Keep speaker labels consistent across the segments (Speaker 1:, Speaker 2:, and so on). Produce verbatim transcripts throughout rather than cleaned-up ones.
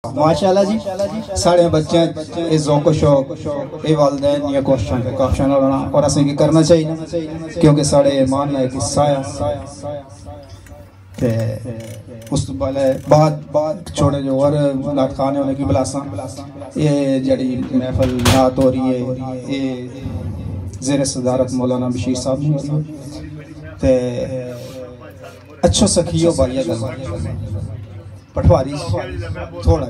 Speaker 1: ماشاءاللہ جی ساڑھے بچے اس ذوق و شوق اے والدین یہ کوششاں کے کافشاں ہونا اور اسیں کی کرنا چاہیے کیونکہ ساڑھے ایمان ہے کہ سایہ تے اس بعد بعد چھوڑے جو اور نات خانے ہونے کی بلاساں یہ جڑی محفل نات ہو رہی ہے یہ زیر صدارت مولانا بشیر صاحب نے ہو رہی ہے تے اچھو سکھیو بھائیہ گلہ پٹھواری تھوڑا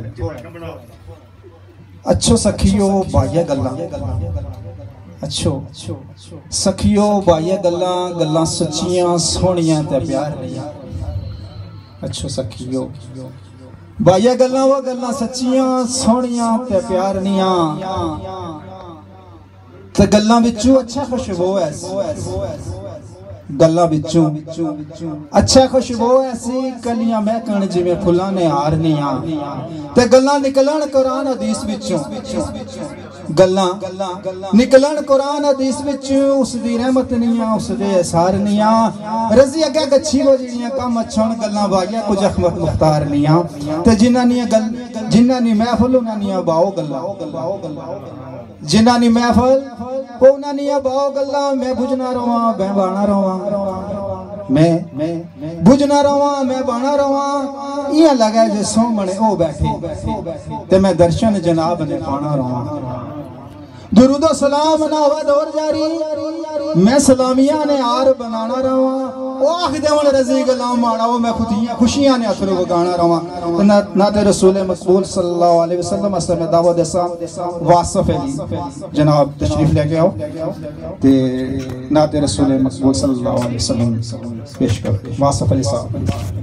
Speaker 1: اچھو سکھیو بھائیہ گلہ اچھو سکھیو بھائیہ گلہ گلہ سچیاں سونیاں تے پیار اچھو سکھیو بھائیہ گلہ وہ گلہ سچیاں سونیاں تے پیار نیاں تے گلہ بچو اچھا خوشبو ہے گلہ بچوں اچھا خوشبو ایسی کلیاں محکن جی میں پھلانے آرنیاں تے گلہ نکلن قرآن حدیث بچوں گلہ نکلن قرآن حدیث بچوں اس دی رحمت نیاں اس دے احسار نیاں رضی اگہ گچھی ہو جینیاں کام اچھون گلہ بھائیہ کچھ اخمت مختار نیاں تے جنہ نیاں گل جنہ نی محفل انہ نیاں باؤ گلہ جنہ نی محفل پونا نیا باؤ گلہ میں بجنا رواں میں بانا رواں میں بجنا رواں میں بانا رواں یہ لگا جے سو منے او بیٹھے تے میں درشن جناب نے پانا رواں درود و سلام ناوہ دور جاری میں سلامیاں نے آر بنانا رواں او آخ دیون رضی گلام مانا وہ میں خوشیاں نے اترو بگانا رواں نات رسول مقبول صلی اللہ علیہ وسلم اسلام دعوت اسام واصف علی جناب تشریف لے کے آؤ تے نات رسول مقبول صلی اللہ علیہ وسلم پیش کر واصف علی صاحب